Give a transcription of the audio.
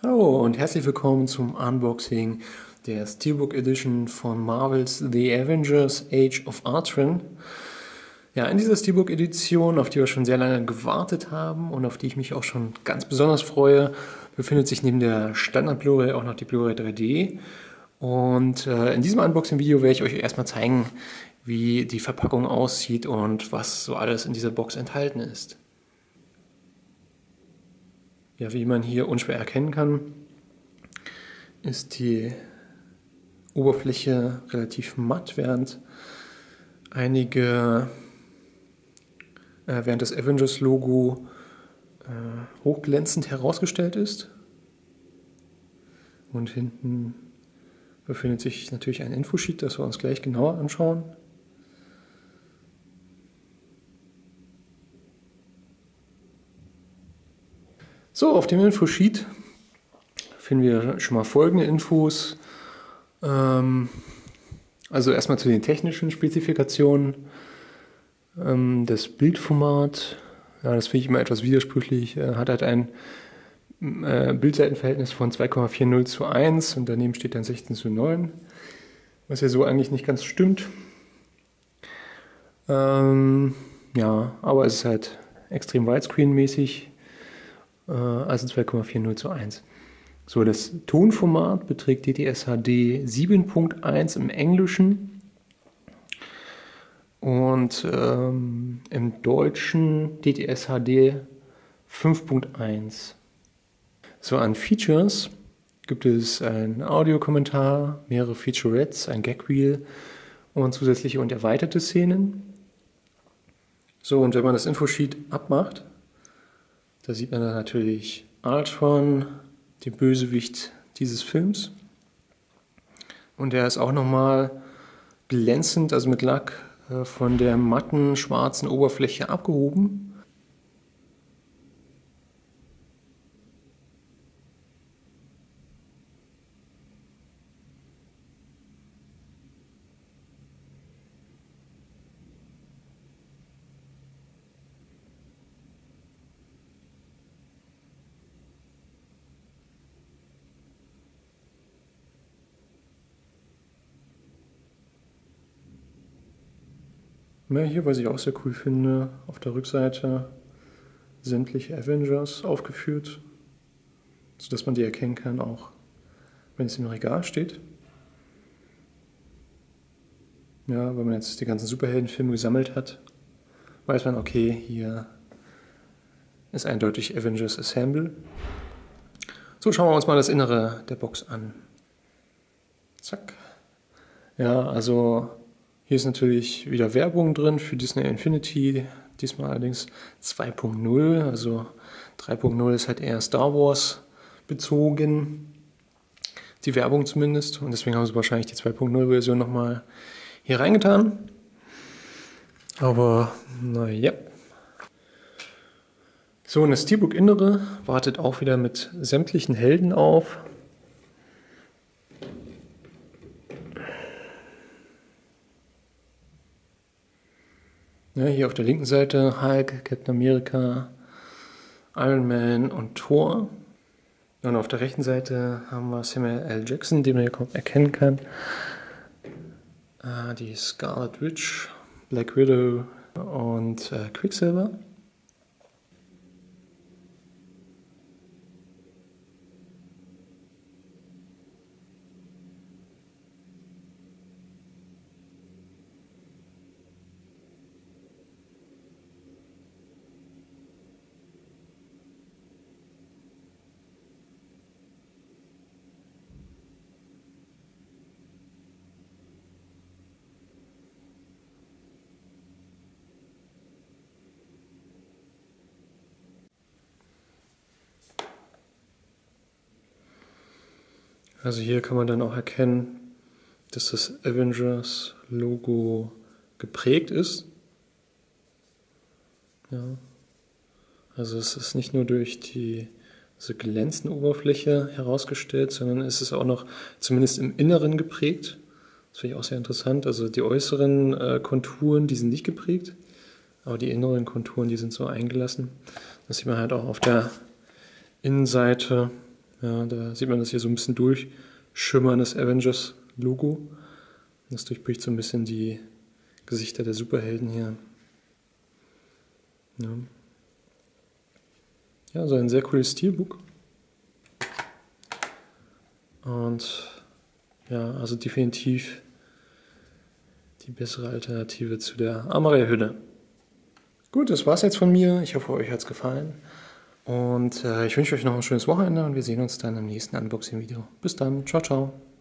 Hallo und herzlich willkommen zum Unboxing der Steelbook Edition von Marvel's The Avengers Age of Ultron. Ja, in dieser Steelbook Edition, auf die wir schon sehr lange gewartet haben und auf die ich mich auch schon ganz besonders freue, befindet sich neben der Standard Blu-ray auch noch die Blu-ray 3D. Und in diesem Unboxing-Video werde ich euch erstmal zeigen, wie die Verpackung aussieht und was so alles in dieser Box enthalten ist. Ja, wie man hier unschwer erkennen kann, ist die Oberfläche relativ matt, während das Avengers-Logo hochglänzend herausgestellt ist. Und hinten befindet sich natürlich ein Infosheet, das wir uns gleich genauer anschauen. So, auf dem Infosheet finden wir schon mal folgende Infos. Also erstmal zu den technischen Spezifikationen. Das Bildformat, ja, das finde ich immer etwas widersprüchlich, hat halt ein Bildseitenverhältnis von 2,40:1 und daneben steht dann 16:9, was ja so eigentlich nicht ganz stimmt. Ja, aber es ist halt extrem Widescreen-mäßig, also 2,40:1. So, das Tonformat beträgt DTS:HD 7.1 im Englischen und im Deutschen DTS:HD 5.1. So, an Features gibt es einen Audiokommentar, mehrere Featurettes, ein Gag-Reel und zusätzliche und erweiterte Szenen. So, und wenn man das Infosheet abmacht, da sieht man dann natürlich Ultron, den Bösewicht dieses Films. Und der ist auch nochmal glänzend, also mit Lack, von der matten schwarzen Oberfläche abgehoben. Ja, hier, was ich auch sehr cool finde, auf der Rückseite sämtliche Avengers aufgeführt, sodass man die erkennen kann, auch wenn es im Regal steht. Ja, wenn man jetzt die ganzen Superheldenfilme gesammelt hat, weiß man, okay, hier ist eindeutig Avengers Assemble. So, schauen wir uns mal das Innere der Box an. Zack. Ja, also hier ist natürlich wieder Werbung drin für Disney Infinity, diesmal allerdings 2.0, also 3.0 ist halt eher Star Wars bezogen, die Werbung zumindest, und deswegen haben sie wahrscheinlich die 2.0 Version nochmal hier reingetan. Aber naja. So, und das Steelbook Innere wartet auch wieder mit sämtlichen Helden auf. Ja, hier auf der linken Seite Hulk, Captain America, Iron Man und Thor. Und auf der rechten Seite haben wir Samuel L. Jackson, den man hier kaum erkennen kann. Die Scarlet Witch, Black Widow und Quicksilver. Also hier kann man dann auch erkennen, dass das Avengers-Logo geprägt ist. Ja. Also es ist nicht nur durch diese glänzende Oberfläche herausgestellt, sondern es ist auch noch zumindest im Inneren geprägt. Das finde ich auch sehr interessant. Also die äußeren Konturen, die sind nicht geprägt, aber die inneren Konturen, die sind so eingelassen. Das sieht man halt auch auf der Innenseite. Ja, da sieht man das hier so ein bisschen durchschimmern, das Avengers-Logo. Das durchbricht so ein bisschen die Gesichter der Superhelden hier. Ja, ja, so ein sehr cooles Steelbook. Und ja, also definitiv die bessere Alternative zu der Amaray-Hülle. Gut, das war's jetzt von mir. Ich hoffe, euch hat's gefallen. Und ich wünsche euch noch ein schönes Wochenende und wir sehen uns dann im nächsten Unboxing-Video. Bis dann. Ciao, ciao.